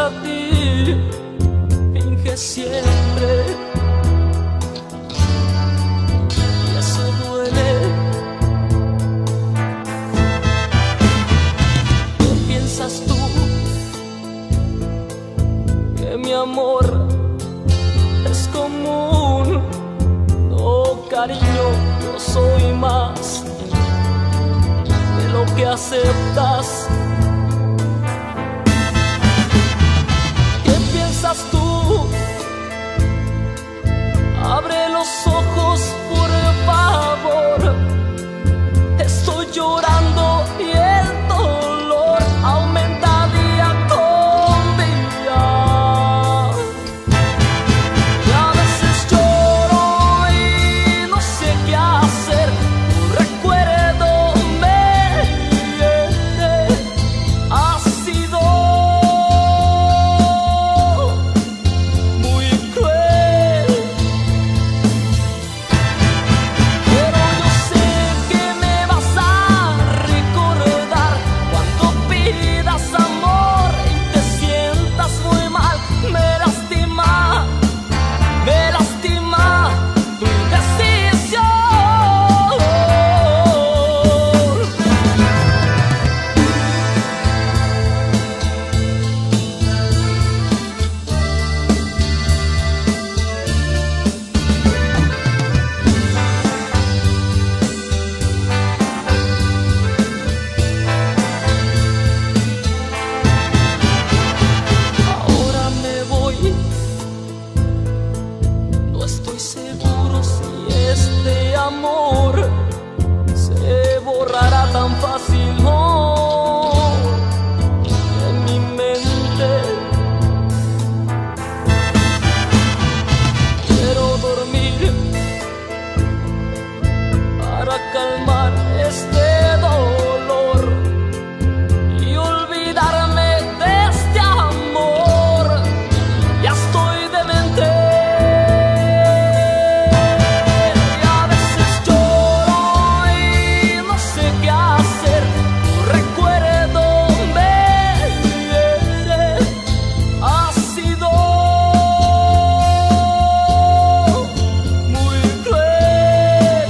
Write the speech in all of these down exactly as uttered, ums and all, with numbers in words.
para ti, finge siempre, y eso duele. ¿Qué piensas tú? Que mi amor es común. No, cariño, yo soy más de lo que aceptas. ¿Qué piensas tú? Abre los ojos, por favor. Estoy llorando y el dolor aumenta día con día. Y a veces lloro y no sé qué hacer. Tu recuerdo me hiere. Ha sido muy cruel, pero yo sé que me vas a recordar cuando pidas amor y te sientas muy mal. Me lastima, me lastima tu indecisión. Ahora me voy, no estoy seguro si este amor se borrará tan fácil, no, en mi mente. Quiero dormir para calmar este dolor y olvidarme de este amor. Ya estoy demente y a veces lloro y no sé qué hacer. Tu recuerdo me hiere. Ha sido muy cruel,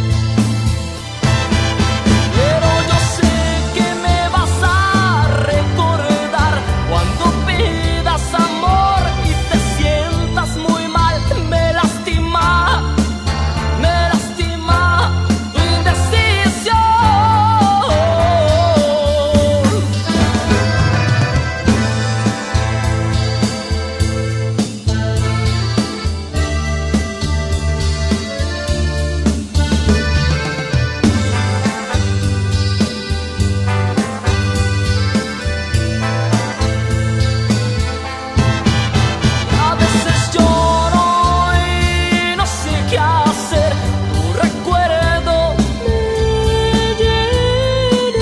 pero yo sé que me vas a recordar cuando pidas amor y te sientas muy mal. Me lastima, me lastima tu indecisión. A veces lloro y no sé qué hacer. Tu recuerdo me hiere.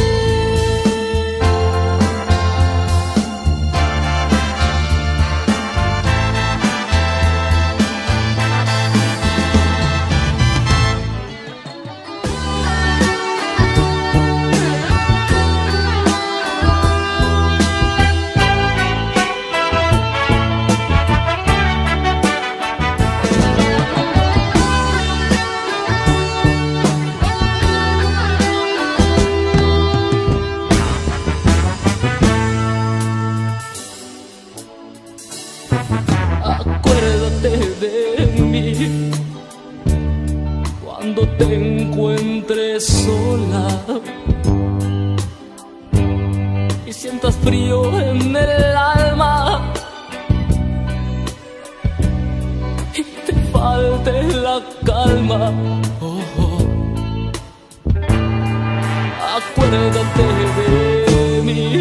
Acuérdate de mí cuando te encuentres sola y sientas frío en el alma y te falte la calma. Oh, oh. Acuérdate de mí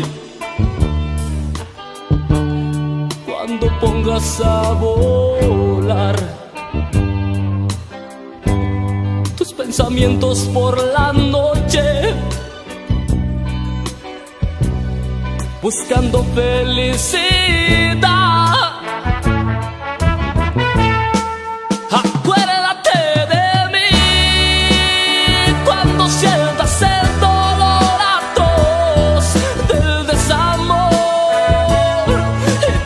cuando pongas a volar tus pensamientos por la noche, buscando felicidad. Acuérdate de mí cuando sientas el dolor atroz del desamor.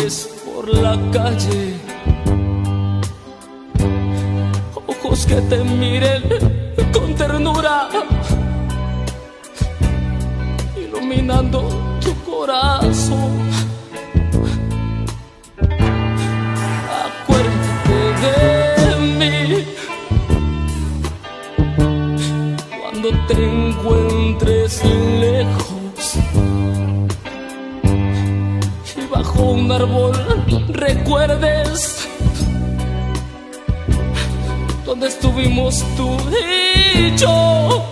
ves por la calle, ojos que te miren con ternura, iluminando tu corazón. Acuérdate de mí cuando te encuentres lejos y bajo un árbol recuerdes donde estuvimos tú y yo.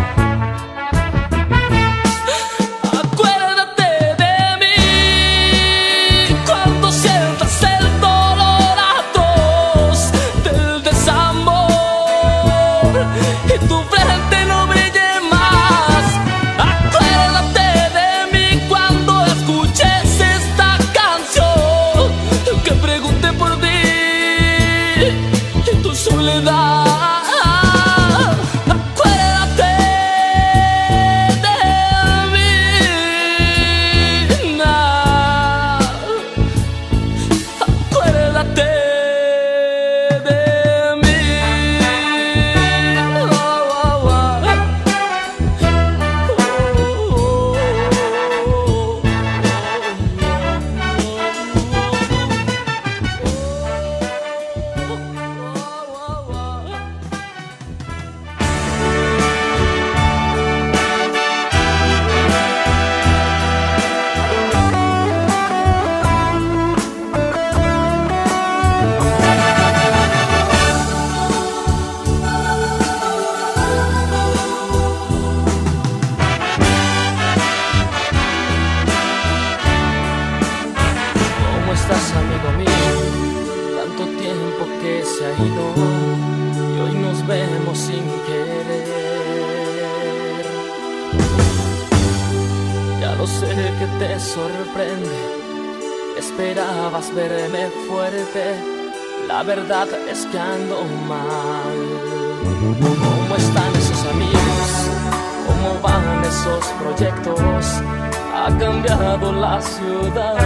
Esperabas verme fuerte, la verdad es que ando mal. ¿Cómo están esos amigos? ¿Cómo van esos proyectos? Ha cambiado la ciudad.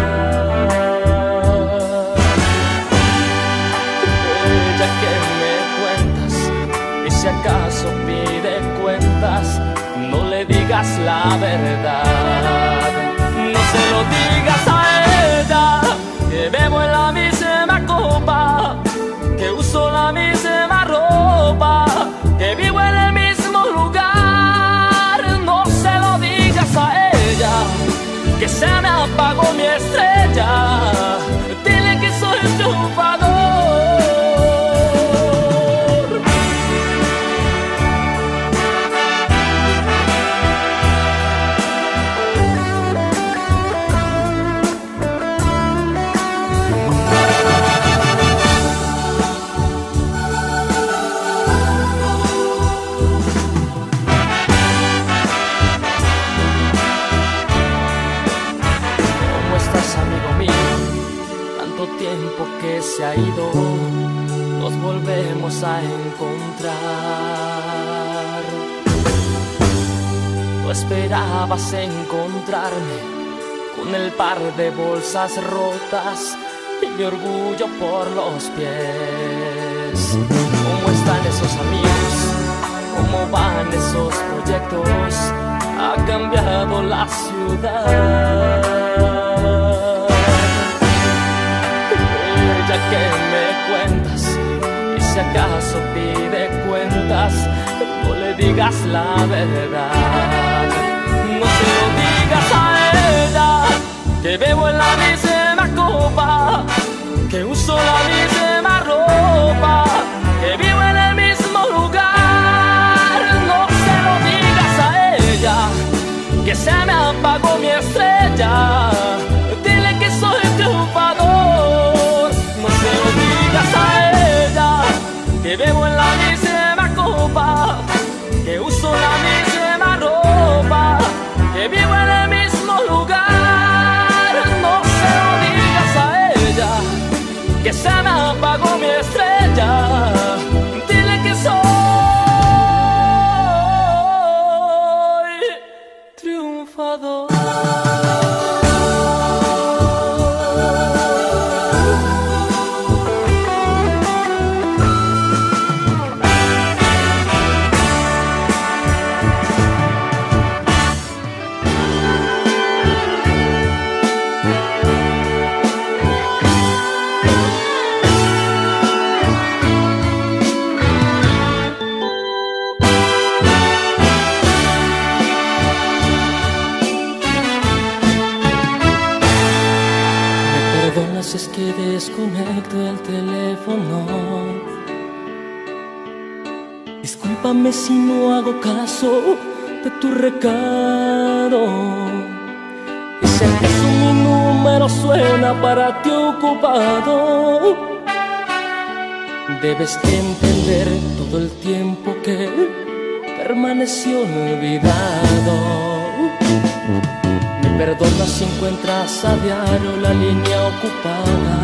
Ya que me cuentas, y si acaso pide cuentas, no le digas la verdad. No se lo digas a ella, que bebo en la misma copa, que uso la misma ropa, que vivo en el mismo lugar. No se lo digas a ella, que se me apagó mi estrella. Dile que soy triunfador. Tiempo que se ha ido, nos volvemos a encontrar. Tú esperabas encontrarme con el par de bolsas rotas y mi orgullo por los pies. ¿Cómo están esos amigos? ¿Cómo van esos proyectos? Ha cambiado la ciudad. Ya que me cuentas, y si acaso pide cuentas, no le digas la verdad. No se lo digas a ella, que bebo en la misma copa, que uso la misma ropa, que vivo en el mismo lugar. No se lo digas a ella, que se me apagó mi estrella. Dile que soy triunfador. No se lo digas a ella, que bebo en la misma copa, que uso la misma ropa, que vivo en el mismo lugar. No se lo digas a ella, que se me apagó mi estrella. Dile que soy triunfador. desconecto el teléfono. Discúlpame si no hago caso de tu recado. Y si acaso mi número suena para ti ocupado, debes entender todo el tiempo que permaneció olvidado. Me perdonas si encuentras a diario la línea ocupada.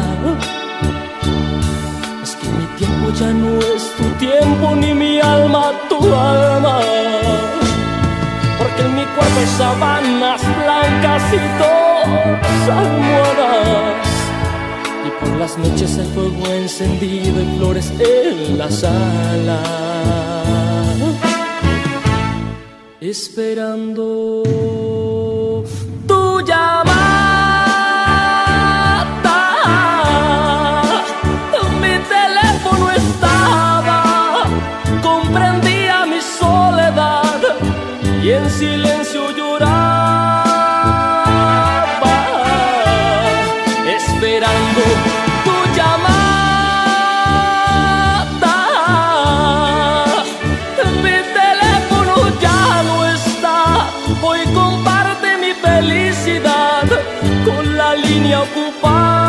Es que mi tiempo ya no es tu tiempo, ni mi alma tu alma. Porque en mi cuarto hay sábanas blancas y dos almohadas. Y por las noches hay fuego encendido y flores en la sala, esperando tu llamada. Mi teléfono estaba, comprendía mi soledad y en silencio lloraba, esperando tu llamada. Mi teléfono ya no está, hoy comparte mi felicidad con la línea ocupada.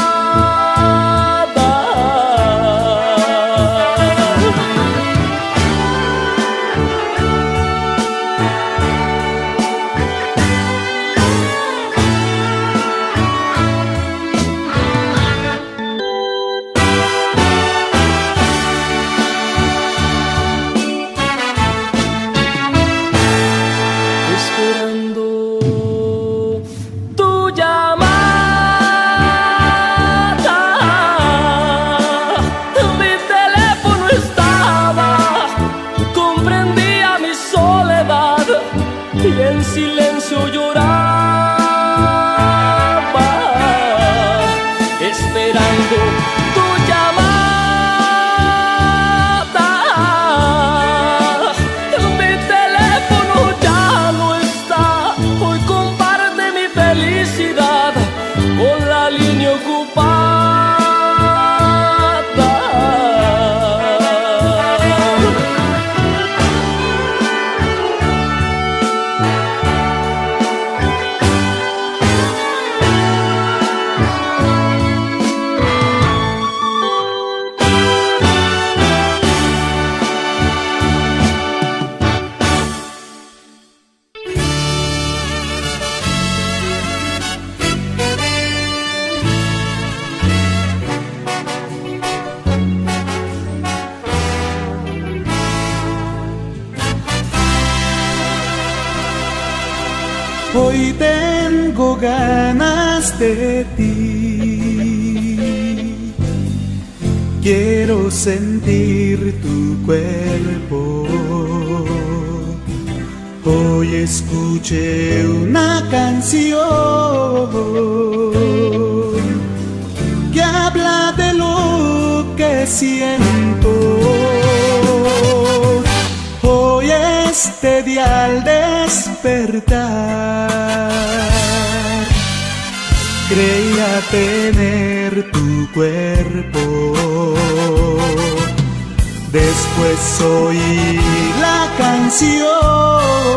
Y en silencio lloraba, esperando tu llamada. Mi teléfono ya no está, hoy comparte mi felicidad con la línea ocupada. Hoy tengo ganas de ti, quiero sentir tu cuerpo. Hoy escuché una canción que habla de lo que siento. Hoy este día al despertar creía tener tu cuerpo. Después oí la canción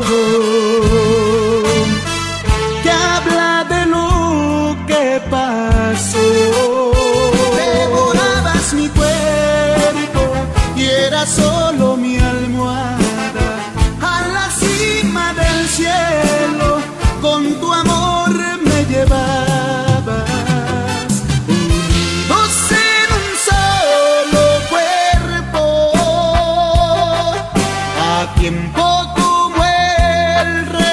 que habla de lo que pasó. Devorabas mi cuerpo y era solo mi almohada. A la cima del cielo con tu amor me llevabas, unidos en un solo cuerpo, a tiempo como el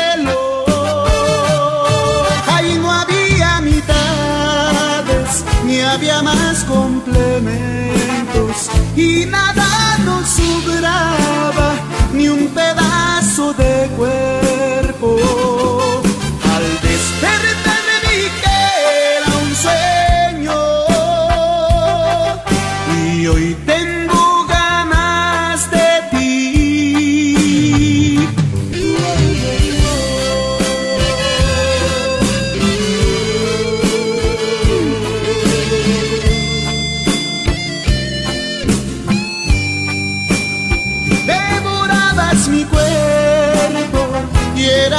reloj. Ahí no había mitades, ni había más complementos, y nada nos sobraba, ni un pedazo de cuerpo. Al despertar vi que era un sueño, y hoy tengo ganas de ti.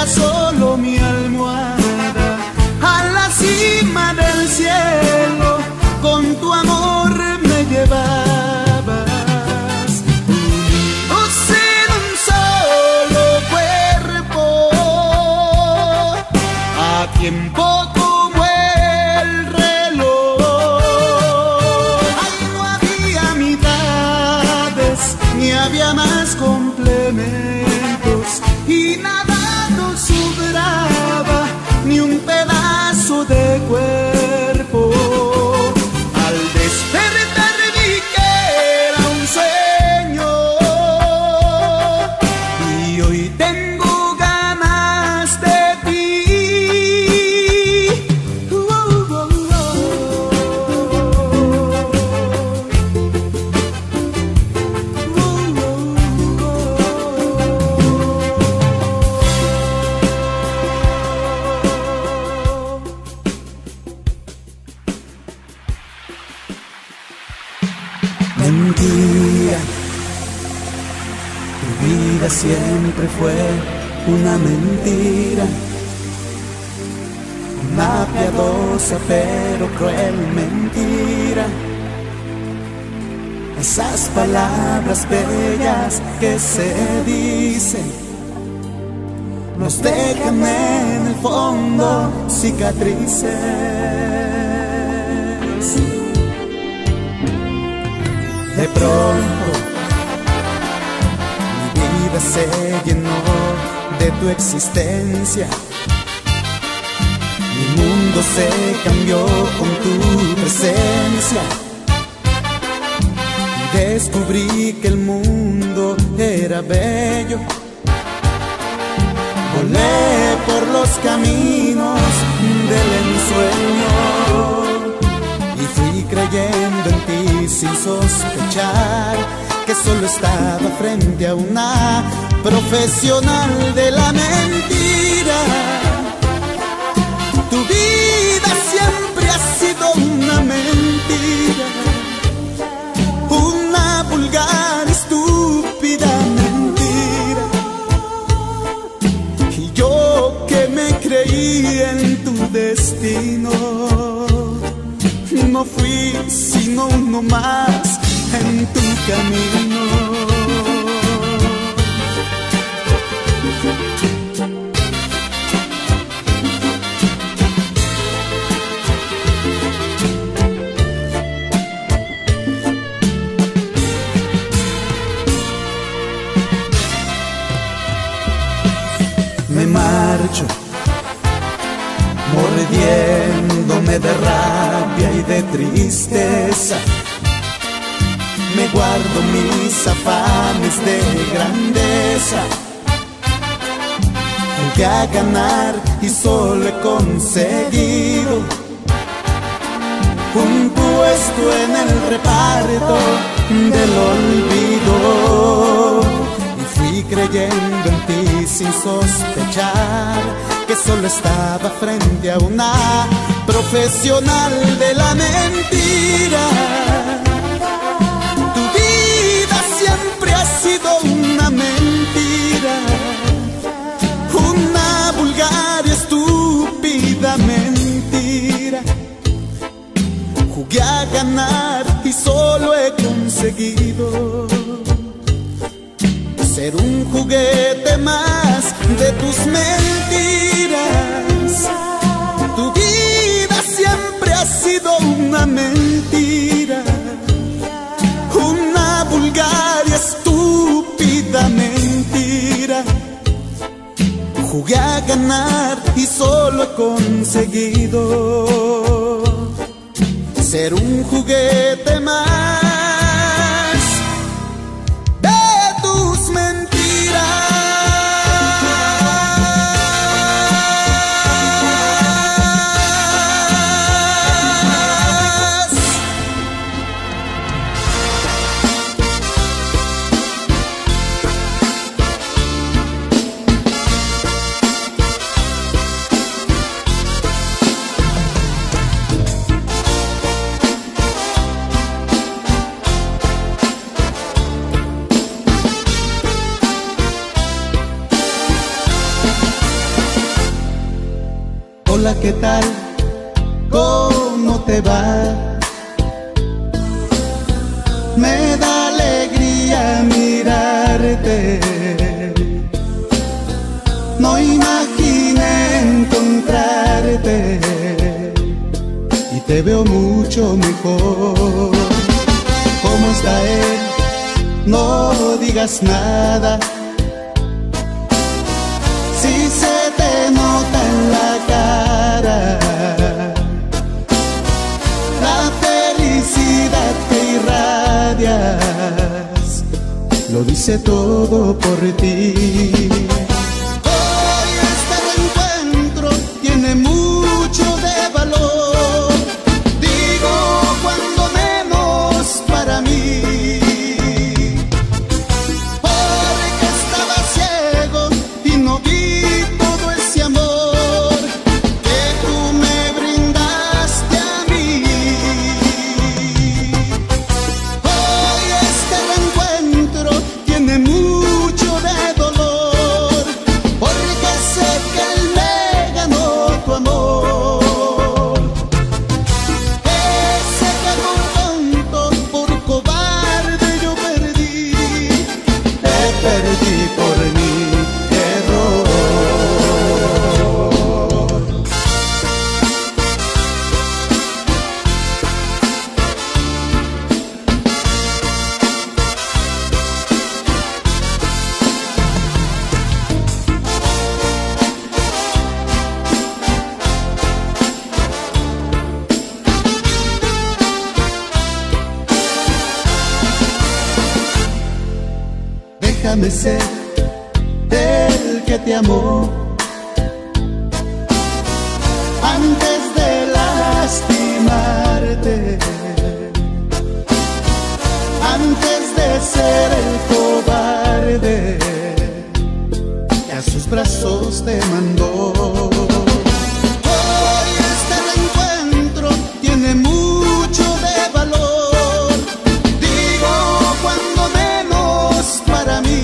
era solo mi almohada. A la cima del cielo con tu amor me llevabas, unidos en un solo cuerpo, a tiempo como el reloj. Ahí no había mitades, ni había más complementos, y nada nos sobraba, ni un pedazo de cuerpo. Al despertar vi que era un sueño, y hoy tengo ganas de ti. Uh, uh, uh, Mentira, tu vida siempre fue una mentira, una piadosa pero cruel mentira. Esas palabras bellas que se dicen nos dejan en el fondo cicatrices. De pronto mi vida se llenó de tu existencia, mi mundo se cambió con tu presencia, y descubrí que el mundo era bello. Volé por los caminos del ensueño y fui creyendo en ti sin sospechar que solo estaba frente a una profesional de la mentira. Tu vida siempre ha sido una mentira, una vulgar, estúpida mentira. Y yo que me creí en tu destino, no fui sino uno más en tu camino. Me marcho mordiéndome de rabia y de tristeza. Me guardo mis afanes de grandeza. Jugué a ganar y solo he conseguido un puesto en el reparto del olvido. Y fui creyendo en ti sin sospechar que solo estaba frente a una profesional de la mentira. Tu vida siempre ha sido una mentira, una vulgar y estúpida mentira. Jugué a ganar y solo he conseguido ser un juguete más de tus mentiras. Tu vida siempre ha sido una mentira, una vulgar y estúpida mentira. Jugué a ganar y solo he conseguido ser un juguete más de tus mentiras. ¿qué tal? ¿Cómo te va? Me da alegría mirarte. No imaginé encontrarte y te veo mucho mejor. ¿Cómo está él? No digas nada. Si se te nota en la cara la felicidad que irradias, lo dice todo por ti. Hoy este reencuentro tiene mucho de valor, digo cuando menos para mí. Déjame ser el que te amó antes de lastimarte, antes de ser el cobarde que a sus brazos te mandó. Hoy este reencuentro tiene mucho de valor, digo cuando menos para mí.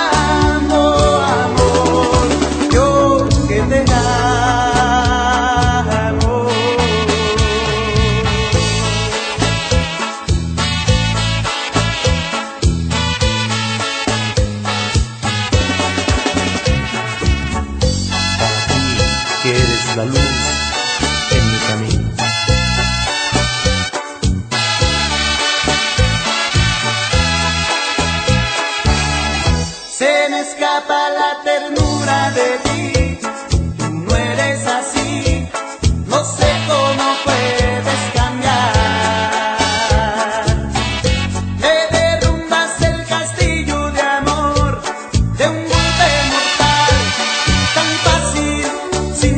te amo. escapa la ternura de ti. Tú no eres así, no sé cómo puedes cambiar. Me derrumbas el castillo de amor de un golpe mortal, tan fácil sin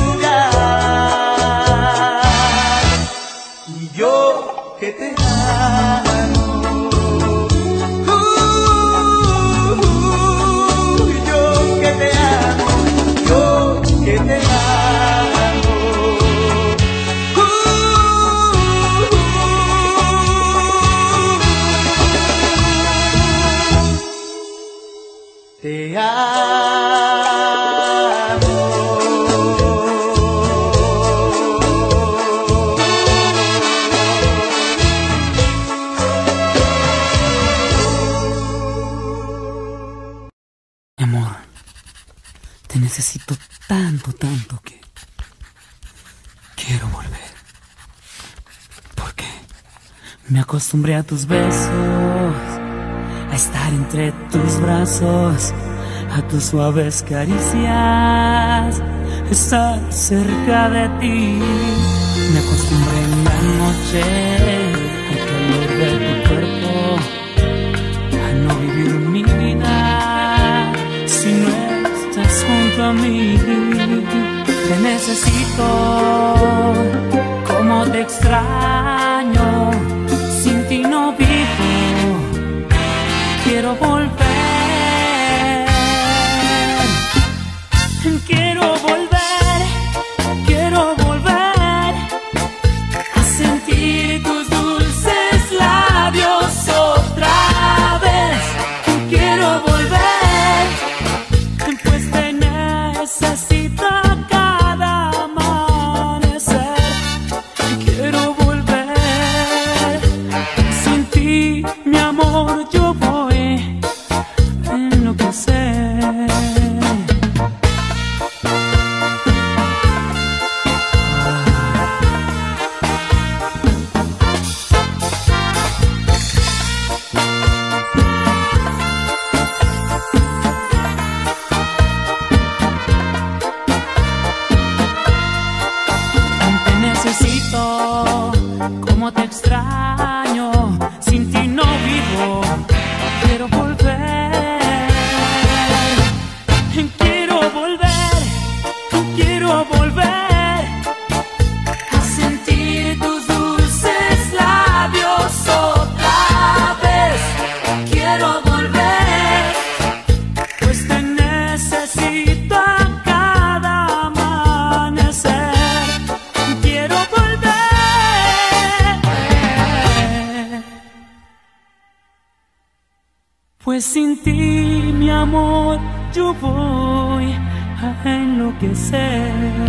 titubear. Y yo que te amo, uh, uh, yo que te amo, yo que te amo, uh, te amo. Amor, te necesito tanto, tanto que quiero volver. Porque me acostumbré a tus besos, a estar entre tus brazos, a tus suaves caricias, estar cerca de ti. Me acostumbré en la noche al calor de tu cuerpo, a no vivir mi vida si no estás junto a mí. Te necesito, como te extraño, sin ti no vivo. Quiero volver, quiero volver, quiero volver a sentir tus dulces labios otra vez. Quiero volver, pues te necesito cada amanecer. Quiero volver, sin ti, mi amor, yo voy a enloquecer. Te necesito, como te extraño, sin ti no vivo. Quiero volver, quiero volver, quiero volver a sentir tus dulces labios otra vez. Quiero volver, pues te necesito a cada amanecer. Quiero volver, pues sin ti, mi amor, yo voy a enloquecer.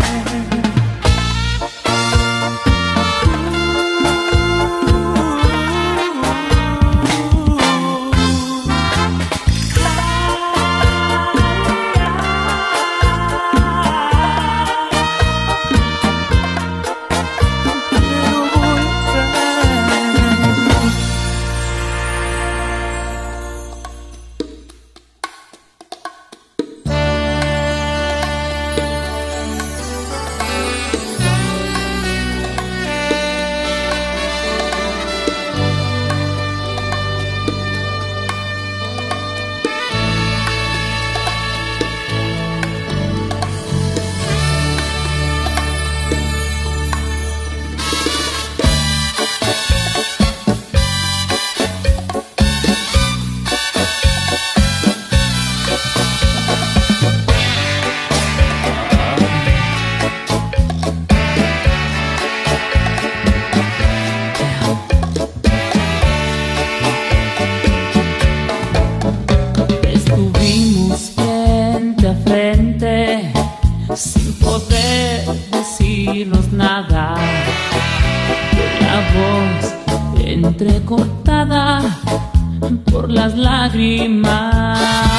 Sin poder decirnos nada, con la voz entrecortada por las lágrimas.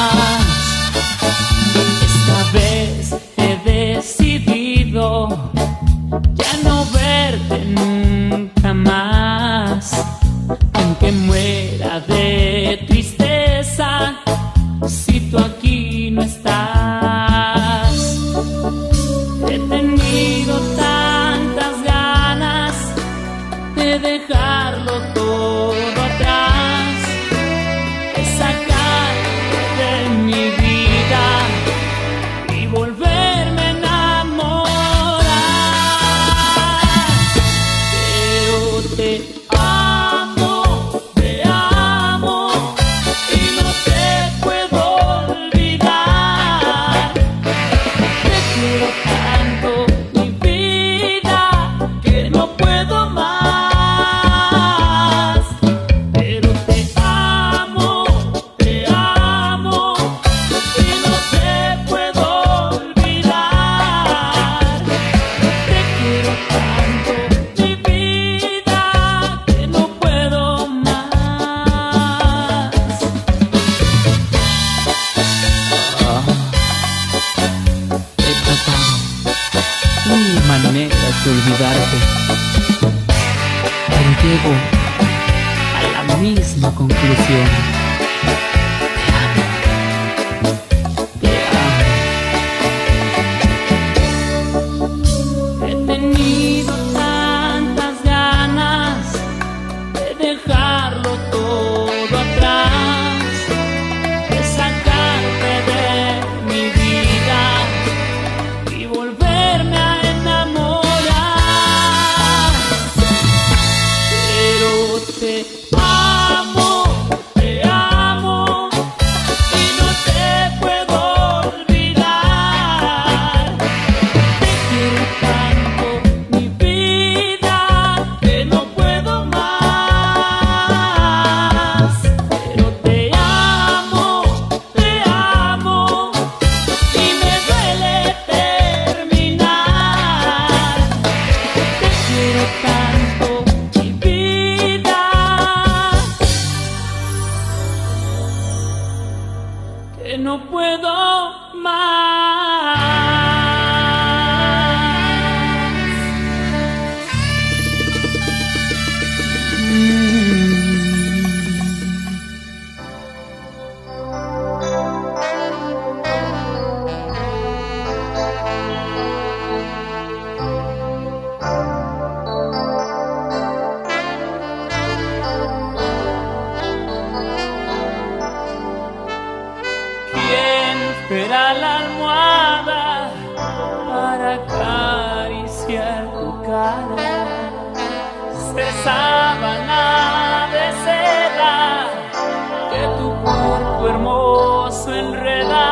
Esta vez he decidido ya no verte nunca más, aunque muera de tristeza si tú aquí dejarlo todo atrás, es sacarte de mi vida y volverme a enamorar. Pero te amo, te amo y no te puedo olvidar. Te quiero tanto, mi vida, que no puedo más. Pero te amo, te amo y no te puedo olvidar. Te quiero tanto, mi vida, que no puedo más. He tratado mil maneras de olvidarte, pero llego a la misma conclusión. Te amo, te amo. He tenido tantas ganas de dejarlo todo atrás, de sacarte de mi vida y volverme a enamorar. Pero te amo, te amo y no te puedo olvidar. Te quiero tanto, mi vida, que no puedo más. Pero te amo, te amo y me duele terminar. Te quiero tanto, mi vida, que no puedo más. ¿Quién fuera la almohada para acariciar tu cara? Ser sábana de seda que tu cuerpo hermoso enreda.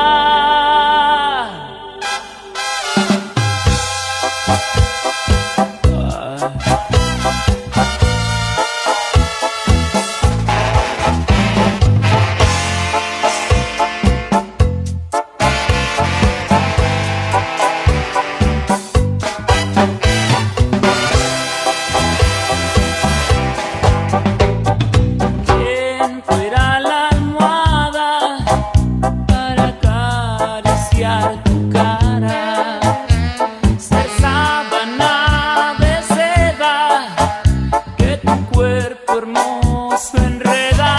¿Quién fuera la almohada para acariciar tu cara? Ser sábana de seda que tu cuerpo hermoso enreda.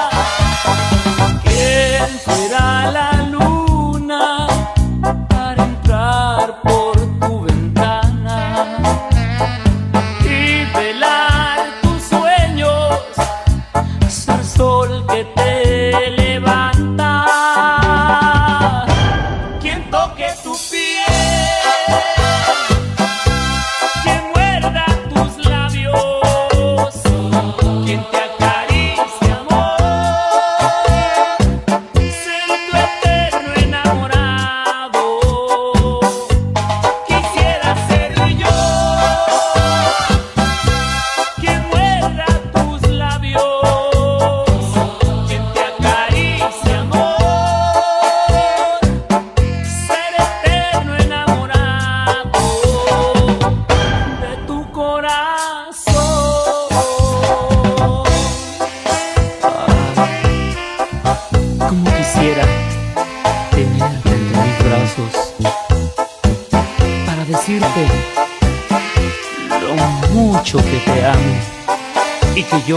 ¿Quién fuera la luna para entrar por tu ventana y velar tus sueños? Ser sol que te levanta. Quien toque tu piel, quien muerda tus labios, quien te acaricie, amor, ser tu eterno enamorado. Quisiera ser yo quien muerda tus labios, quien te acaricie, amor, ser eterno enamorado de tu corazón. Como quisiera tenerte entre mis brazos para decirte lo mucho que te amo y que yo,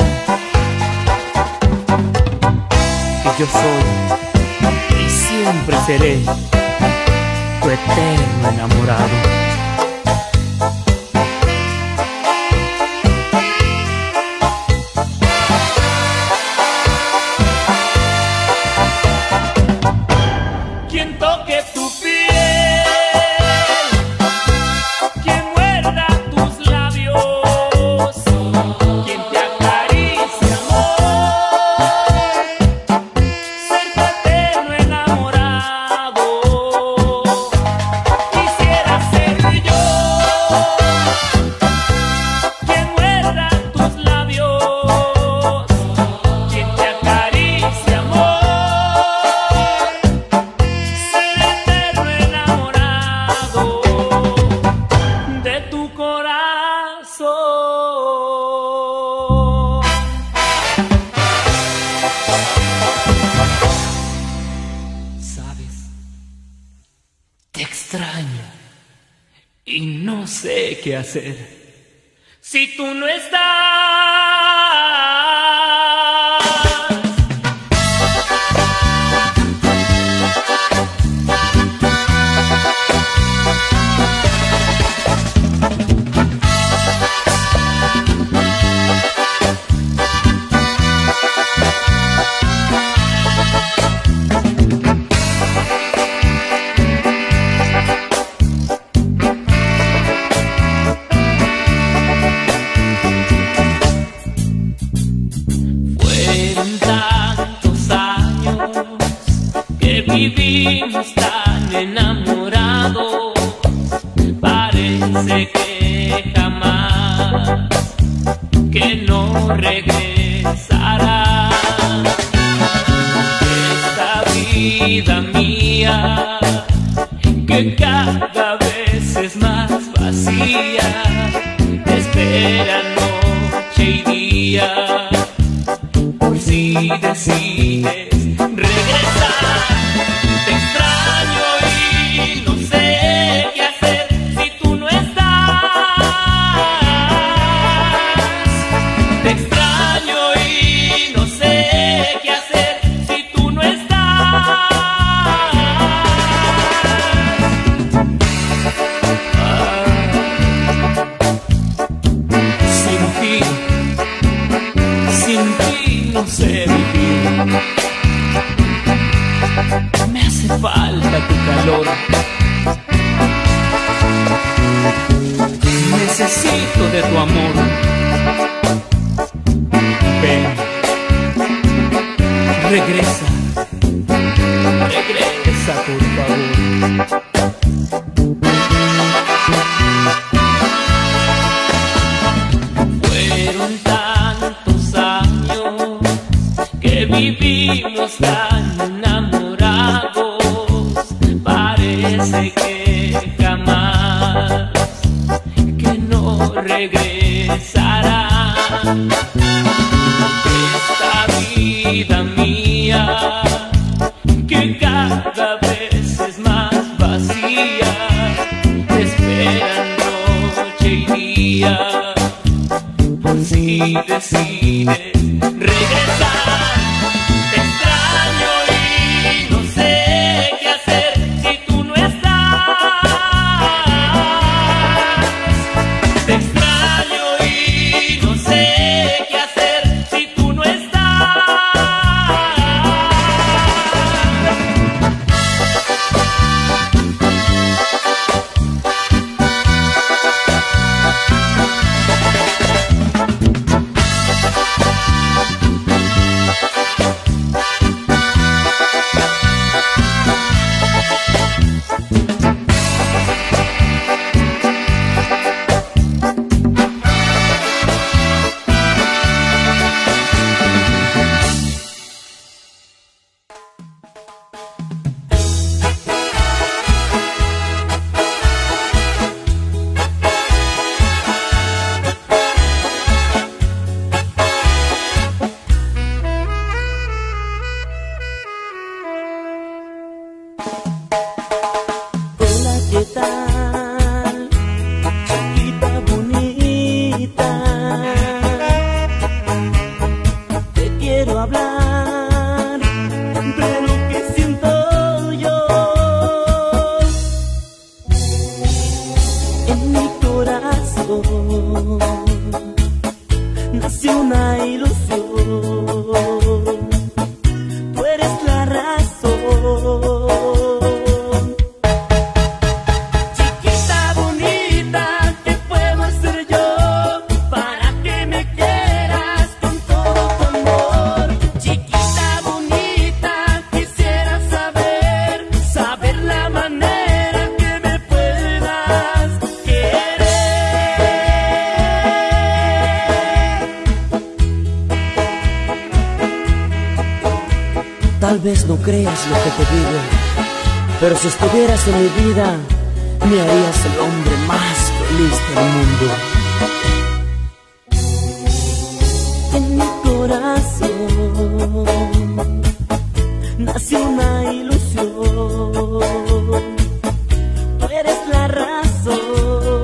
que yo soy y siempre seré tu eterno enamorado. y no sé qué hacer. Si tú no estás, vivimos tan enamorados, parece que jamás, que no regresará. Esta vida mía, que cada vez es más vacía, espera noche y día, por si decides regresar. Te extraño y no sé qué hacer si tú no estás. Te extraño y no sé qué hacer si tú no estás. Ah, sin ti, sin ti no sé vivir. Me hace falta tu calor. Necesito de tu amor. Ven, regresa, regresa por favor. Fueron tantos años que vivimos tan enamorados, parece que jamás, que no regresará. Esta vida mía, que cada vez es más vacía, espera noche y día, por si decides regresar. Te extraño y no sé qué hacer si tú no estás. Te extraño y no sé qué hacer si tú no estás. Nació una ilusión, tú eres la razón. Chiquita bonita, ¿qué puedo hacer yo para que me quieras con todo tu amor? Chiquita bonita, quisiera saber, saber la manera que me puedas querer. Tal vez no creas lo que te digo, pero si estuvieras en mi vida, me harías el hombre más feliz del mundo. En mi corazón nació una ilusión, tú eres la razón.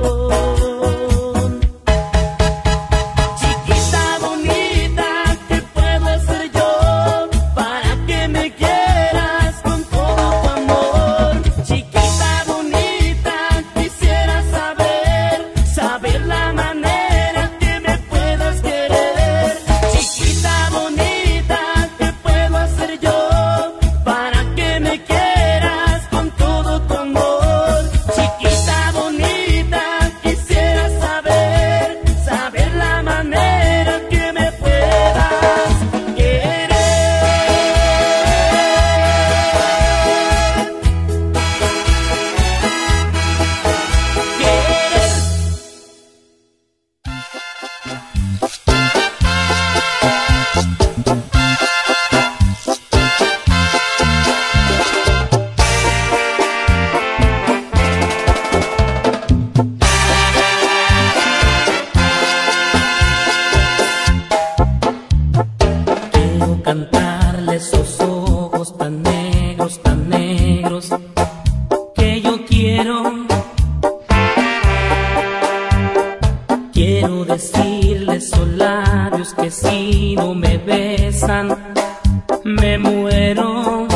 si no me besan, me muero.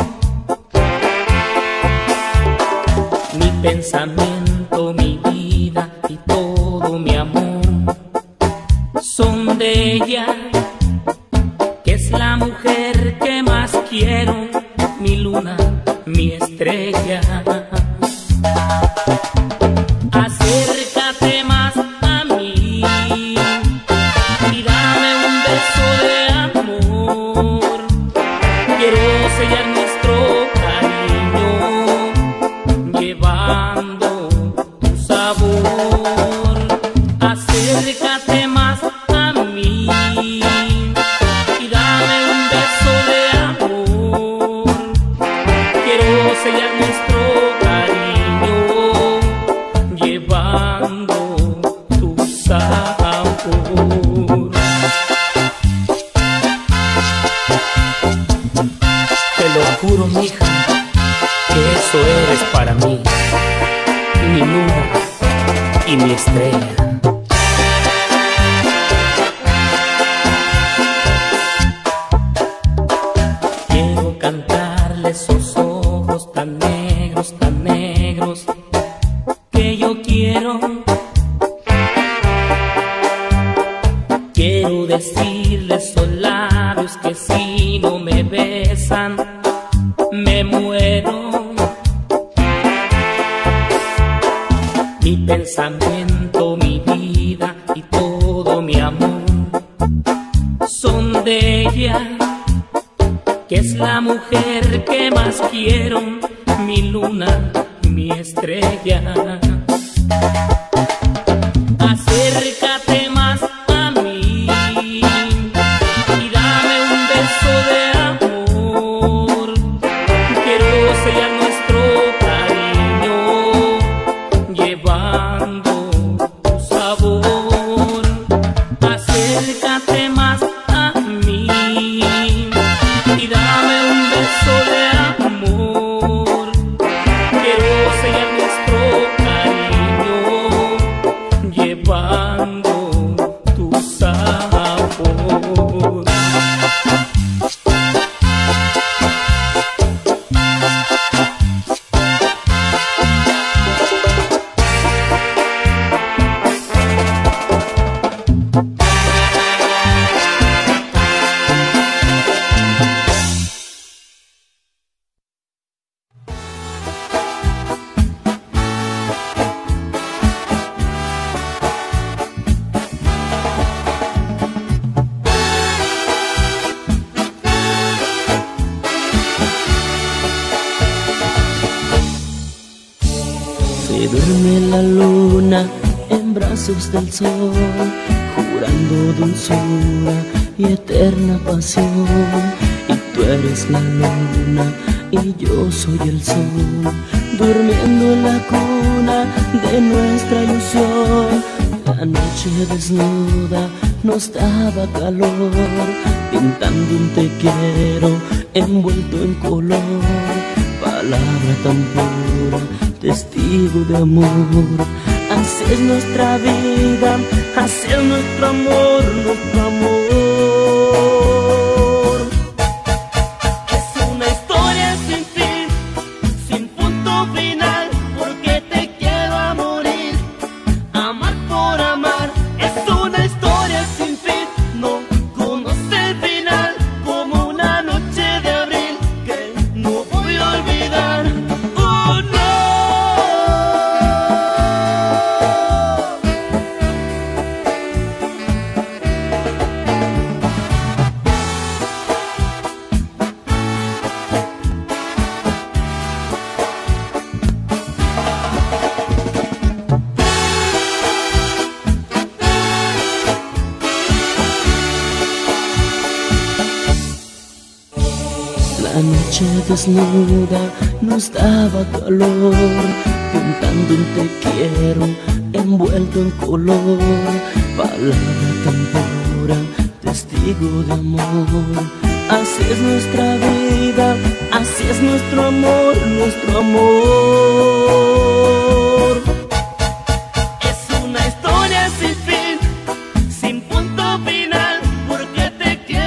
Mi pensamiento, mi vida y todo mi amor son de ella, que es la mujer que más quiero, mi luna, mi estrella. Acércate más a mí y dame un beso de amor. Quiero sellar nuestro cariño, llevando tu sabor. Acércate más a mí y dame un beso de amor. Quiero sellar nuestro cariño, llevando tu sabor. Te lo juro, mija, que eso eres para mí, mi luna y mi estrella. Quiero cantarle esos ojos tan negros, tan negros, que yo quiero. Quiero decirle esos labios que si no me besan, me muero. Mi pensamiento, mi vida y todo mi amor son de ella, que es la mujer que más quiero, mi luna, mi estrella. Acércate más a mí y dame un beso de amor. Quiero sellar nuestro cariño, llevando tu sabor. Acércate más a mí y dame un beso de amor. Quiero sellar nuestro cariño, llevando tu sabor. Se duerme la luna en brazos del sol, jurando dulzura y eterna pasión. Y tú eres la luna y yo soy el sol, durmiendo en la cuna de nuestra ilusión. La noche desnuda nos daba calor, pintando un te quiero envuelto en color. Palabra tan pura, testigo de amor. Así es nuestra vida, así es nuestro amor, nuestro amor. Es una historia sin fin, sin punto final, porque te quiero a morir, amar por amar. Es una historia sin fin, no conoce el final, como una noche de abril que no voy a olvidar. Oh no. La noche desnuda nos daba calor, pintando un te quiero envuelto en color. Palabra tan pura, testigo de amor. Así es nuestra vida, así es nuestro amor, nuestro amor. Es una historia sin fin, sin punto final, porque te quiero.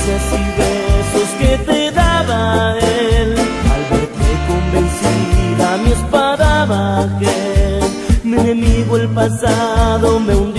caricias y besos que te daba él. Al verte convencida mi espada bajé, mi enemigo el pasado me hundió